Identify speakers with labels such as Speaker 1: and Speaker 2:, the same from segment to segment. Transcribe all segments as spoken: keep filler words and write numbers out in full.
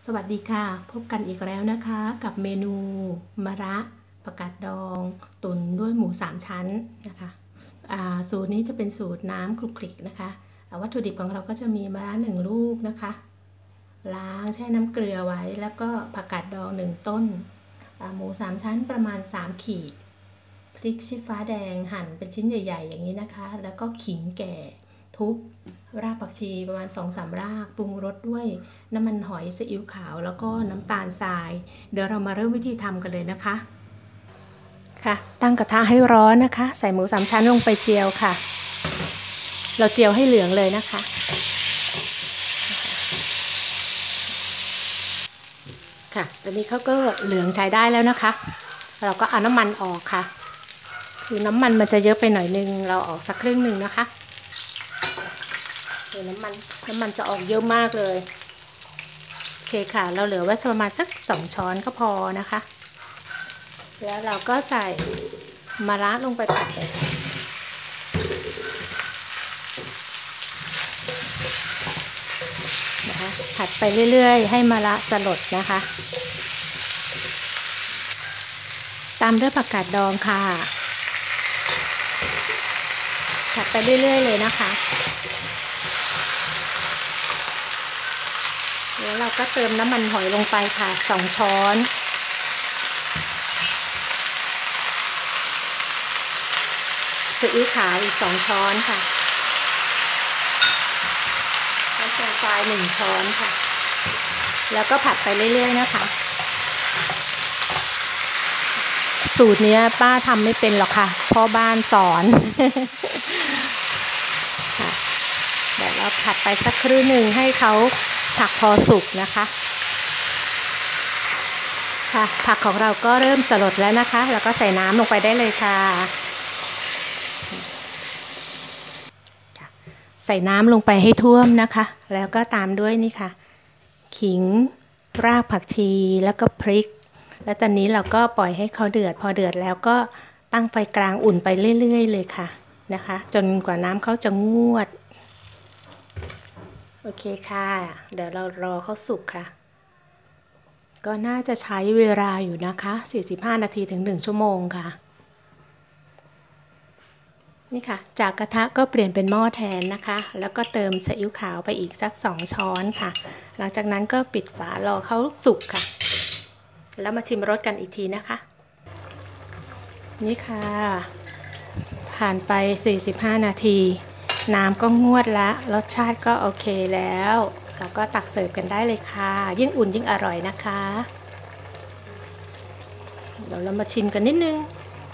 Speaker 1: สวัสดีค่ะพบกันอีกแล้วนะคะกับเมนูมะระผักกาดดองตุ๋นด้วยหมูสามชั้นนะคะสูตรนี้จะเป็นสูตรน้ำคลุกคลิกนะคะวัตถุดิบของเราก็จะมีมะระหนึ่งลูกนะคะล้างแช่น้ำเกลือไว้แล้วก็ผักกาดดองหนึ่งต้นหมูสามชั้นประมาณสามขีดพริกชี้ฟ้าแดงหั่นเป็นชิ้นใหญ่ๆอย่างนี้นะคะแล้วก็ขิงแก่ทุบรากผักชีประมาณ สองถึงสาม รากปรุงรสด้วยน้ำมันหอยซีอิ๊วขาวแล้วก็น้ำตาลทรายเดี๋ยวเรามาเริ่มวิธีทำกันเลยนะคะค่ะตั้งกระทะให้ร้อนนะคะใส่หมูสามชั้นลงไปเจียวค่ะเราเจียวให้เหลืองเลยนะคะค่ะตอนนี้เขาก็เหลืองใช้ได้แล้วนะคะเราก็เอาน้ำมันออกค่ะคือน้ำมันมันจะเยอะไปหน่อยนึงเราออกสักครึ่งหนึ่งนะคะน้ำมันน้ำมันจะออกเยอะมากเลยโอเคค่ะเราเหลือไว้ประมาณสักสองช้อนก็พอนะคะแล้วเราก็ใส่มะระลงไปผัดเลยนะคะผัดไปเรื่อยๆให้มะระสลดนะคะตามด้วยผักกาดดองค่ะผัดไปเรื่อยๆเลยนะคะแล้วเราก็เติมน้ำมันหอยลงไปค่ะสองช้อนซีอิ๊วขาวอีกสองช้อนค่ะน้ำตาลทรายหนึ่งช้อนค่ะแล้วก็ผัดไปเรื่อยๆนะคะสูตรนี้ป้าทำไม่เป็นหรอกค่ะพ่อบ้านสอนค่ะเดี๋ยวเราผัดไปสักครู่หนึ่งให้เขาผักพอสุกนะคะค่ะผักของเราก็เริ่มสลดแล้วนะคะแล้วก็ใส่น้ำลงไปได้เลยค่ะใส่น้ำลงไปให้ท่วมนะคะแล้วก็ตามด้วยนี่ค่ะขิงรากผักชีแล้วก็พริกแล้วตอนนี้เราก็ปล่อยให้เขาเดือดพอเดือดแล้วก็ตั้งไฟกลางอุ่นไปเรื่อยๆเลยค่ะนะคะจนกว่าน้ำเขาจะงวดโอเคค่ะเดี๋ยวเรารอเขาสุกค่ะก็น่าจะใช้เวลาอยู่นะคะสี่สิบห้านาทีถึงหนึ่งชั่วโมงค่ะนี่ค่ะจากกระทะก็เปลี่ยนเป็นหม้อแทนนะคะแล้วก็เติมซีอิ๊วขาวไปอีกสักสองช้อนค่ะหลังจากนั้นก็ปิดฝารอเขาสุกค่ะแล้วมาชิมรสกันอีกทีนะคะนี่ค่ะผ่านไปสี่สิบห้านาทีน้ำก็งวดละรสชาติก็โอเคแล้วเราก็ตักเสิร์ฟกันได้เลยค่ะยิ่งอุ่นยิ่งอร่อยนะคะเดี๋ยวเรามาชิมกันนิดนึง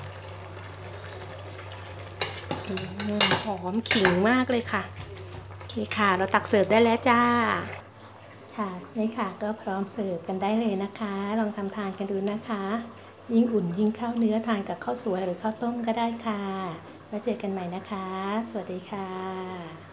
Speaker 1: หอมขิงมากเลยค่ะโอเคค่ะเราตักเสิร์ฟได้แล้วจ้าค่ะนี่ค่ะก็พร้อมเสิร์ฟกันได้เลยนะคะลองทำทานกันดูนะคะยิ่งอุ่นยิ่งเข้าเนื้อทานกับข้าวสวยหรือข้าวต้มก็ได้ค่ะแล้วเจอกันใหม่นะคะสวัสดีค่ะ